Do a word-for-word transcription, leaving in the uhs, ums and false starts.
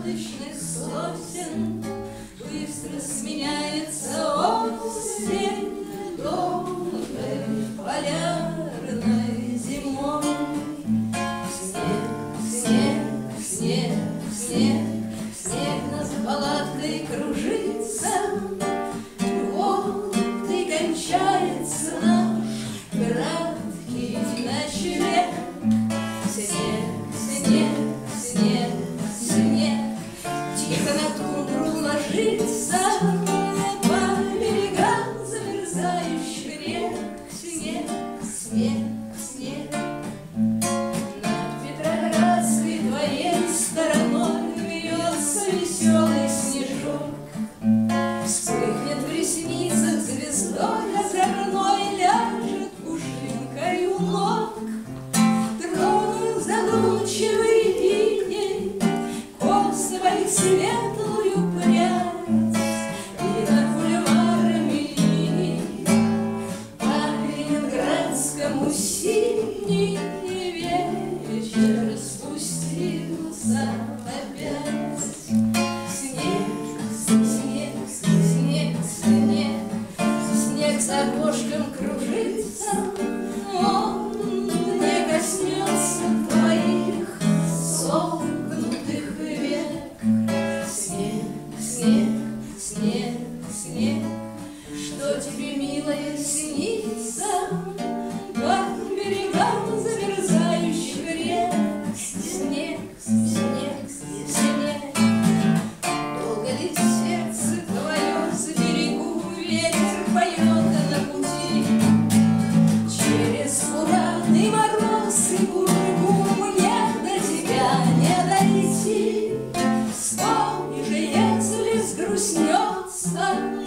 заколоточных сосен быстро сменяется осень долгой полярной зимой. Снег, снег, снег, снег, снег над палаткой кружится. Вот и кончается наш краткий ночлег. Снег, снег, снег, снег тихо на тундру ложится, по берегам замерзающих рек. Снег, снег, снег над Петроградской твоей стороной вьется веселый снежок. Вспыхнет в ресницах звездой озорной, ляжет пушинкой у ног. Тронут задумчивый иней косы твоих светлую прядь, и над бульварами по ленинградскому синий вечер спустился опять. Снег, снег, снег, снег, снег с окошком кружится, он не коснется твоих согнутых век. Снег, снег, снег, снег, что тебе, милая, снится по берегам замерзающих рек. Снег, снег, снег, долго ли сердце твое за берегу ветер поет на пути? Через буран и мороз и бургу мне до тебя не дойти. Вспомни же, если сгрустнется